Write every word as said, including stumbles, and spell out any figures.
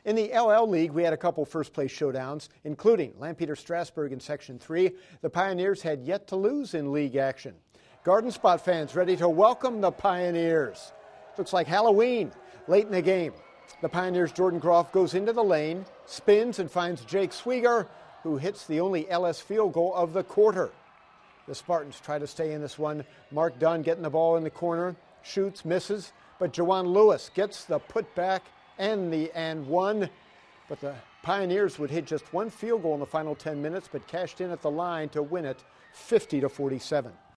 In the L L League, we had a couple first-place showdowns, including Lampeter Strasburg in Section three. The Pioneers had yet to lose in league action. Garden Spot fans ready to welcome the Pioneers. Looks like Halloween late in the game. The Pioneers' Jordan Groff goes into the lane, spins, and finds Jake Swieger, who hits the only L S field goal of the quarter. The Spartans try to stay in this one. Mark Dunn getting the ball in the corner, shoots, misses, but Jawan Lewis gets the putback and the and one. But the Pioneers would hit just one field goal in the final ten minutes, but cashed in at the line to win it fifty to forty-seven.